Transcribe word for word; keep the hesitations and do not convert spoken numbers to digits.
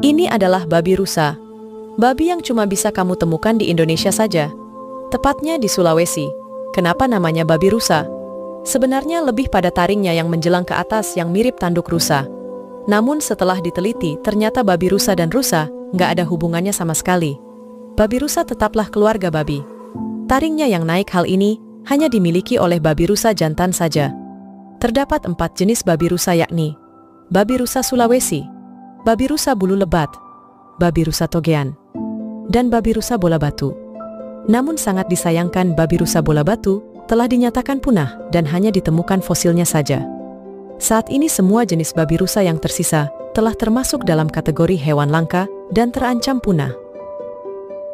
Ini adalah babi rusa. Babi yang cuma bisa kamu temukan di Indonesia saja. Tepatnya di Sulawesi. Kenapa namanya babi rusa? Sebenarnya lebih pada taringnya yang menjelang ke atas yang mirip tanduk rusa. Namun setelah diteliti, ternyata babi rusa dan rusa nggak ada hubungannya sama sekali. Babi rusa tetaplah keluarga babi. Taringnya yang naik hal ini hanya dimiliki oleh babi rusa jantan saja. Terdapat empat jenis babi rusa yakni babi rusa Sulawesi, babi rusa bulu lebat, babi rusa togean, dan babi rusa bola batu. Namun sangat disayangkan babi rusa bola batu telah dinyatakan punah dan hanya ditemukan fosilnya saja. Saat ini semua jenis babi rusa yang tersisa telah termasuk dalam kategori hewan langka dan terancam punah.